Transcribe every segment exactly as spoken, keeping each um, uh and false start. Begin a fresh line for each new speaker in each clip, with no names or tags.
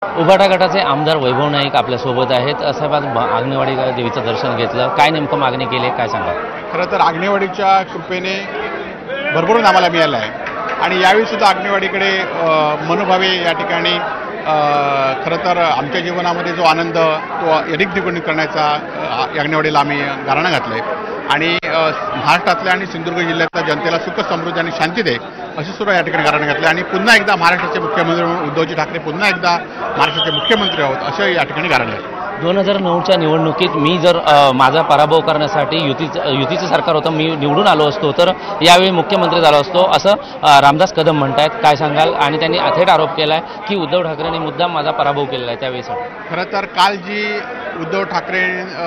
उभाटा गटाचे आमदार वैभव नाईक आपल्यासोबत आहेत। साहेब, आज आग्नेवाडी देवीचं दर्शन घेतलं, काय नेमकं मागणी केली काय सांगा?
खरं तर आग्नेवाडीच्या कृपेने भरभरून आम्हाला मिळालं आहे आणि यावेळी सुद्धा आग्नेवाडीकडे मनोभावे या ठिकाणी खरं तर आमच्या जीवनामध्ये जो आनंद तो अधिक द्विगुणित करण्याचा आग्नेवाडीला आम्ही गाऱ्हाणं घातलं आहे आणि महाराष्ट्रातल्या आणि सिंधुदुर्ग जिल्ह्यातल्या जनतेला सुख समृद्धी आणि शांती दे अशी सुद्धा या ठिकाणी गाऱ्हाणं घातलं आणि पुन्हा एकदा महाराष्ट्राचे मुख्यमंत्री म्हणून उद्धवजी ठाकरे पुन्हा एकदा महाराष्ट्राचे मुख्यमंत्री आहोत असं या ठिकाणी गाऱ्हाणं घातलं।
दोन हजार नऊच्या निवडणुकीत मी जर माझा पराभव करण्यासाठी युतीचं युतीचं सरकार होतं, मी निवडून आलो असतो तर यावेळी मुख्यमंत्री झालो असतो असं रामदास कदम म्हणतायत, काय सांगाल? आणि त्यांनी थेट आरोप केला आहे की उद्धव ठाकरेंनी मुद्दाम माझा पराभव केलेला आहे त्यावेळीसाठी।
खरं तर काल जी उद्धव ठाकरे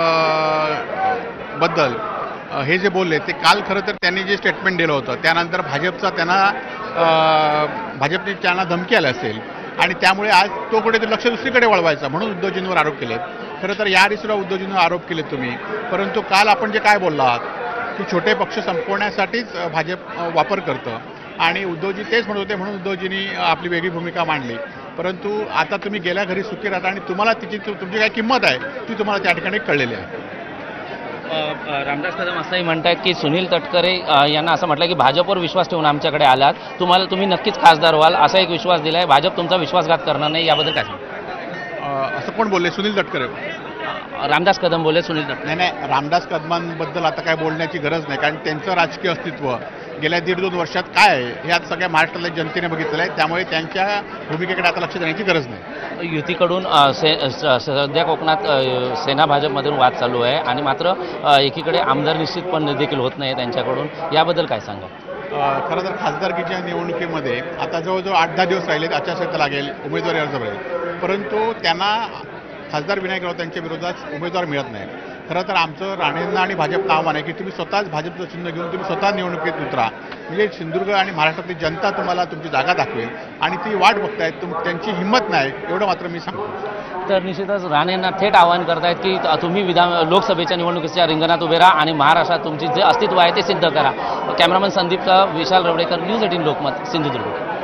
बद्दल हे जे बोलले ते काल खरं तर त्यांनी जे स्टेटमेंट दिलं होतं त्यानंतर भाजपचा त्यांना भाजपने त्यांना धमकी आली असेल आणि त्यामुळे आज तो कुठेतरी लक्ष दुसरीकडे वळवायचा म्हणून उद्धवजींवर आरोप केले। खरं तर याआधी सुद्धा उद्धवजींवर आरोप केले तुम्ही, परंतु काल आपण जे काय बोलला आहात की छोटे पक्ष संपवण्यासाठीच भाजप वापर करतं आणि उद्धवजी तेच म्हणत होते म्हणून उद्धवजींनी आपली वेगळी भूमिका मांडली, परंतु आता तुम्ही गेल्या घरी सुखी राहता आणि तुम्हाला तिची तुमची काय किंमत आहे ती तुम्हाला त्या ठिकाणी कळलेली आहे।
रामदास कदम असंही म्हणतात की सुनील तटकरे यांना असं म्हटलं की भाजपवर विश्वास ठेवून आमच्याकडे आलात, तुम्हाला तुम्ही नक्कीच खासदार व्हाल असा एक विश्वास दिला आहे, भाजप तुमचा विश्वासघात करणार नाही, याबद्दल काय सांगा?
असं कोण बोलले? सुनील तटकरे?
रामदास कदम बोलले सुनील तटकरे?
नाही नाही, रामदास कदमांबद्दल आता काय बोलण्याची गरज नाही, कारण त्यांचं राजकीय अस्तित्व गेल्या दीड दोन वर्षात काय आहे हे आता सगळ्या महाराष्ट्रातल्या जनतेने बघितलेलं आहे, त्यामुळे त्यांच्या भूमिकेकडे आता लक्ष देण्याची गरज नाही।
युतीकडून से सध्या कोकणात सेना भाजपमधून वाद चालू आहे आणि मात्र एकीकडे आमदार निश्चित पण देखील होत नाही त्यांच्याकडून, याबद्दल काय सांगा?
खरं तर खासदारकीच्या निवडणुकीमध्ये आता जवळजवळ आठ दहा दिवस राहिलेत, आचारसंहिता लागेल, उमेदवारी अर्ज भरेल, परंतु त्यांना खासदार विनायक राऊत यांच्या विरोधात उमेदवार मिळत नाही। खरं तर आमचं राणेंना आणि भाजपचं आव्हान आहे की तुम्ही स्वतःच भाजपचं चिन्ह घेऊन तुम्ही स्वतः निवडणुकीत उतरा, म्हणजे सिंधुदुर्ग आणि महाराष्ट्रातली जनता तुम्हाला तुमची जागा दाखवेल आणि ती वाट बघतायत, तुम त्यांची हिंमत नाही एवढं मात्र मी सांगतो।
तर निश्चितच राणेंना थेट आवाहन करतायत की तुम्ही विधान लोकसभेच्या निवडणुकीच्या रिंगणात उभे राहा आणि महाराष्ट्रात तुमची जे अस्तित्व आहे ते सिद्ध करा। Cameraman Sandeep Vishal Rawadekar, news eighteen Lokmat, Sindhudurg.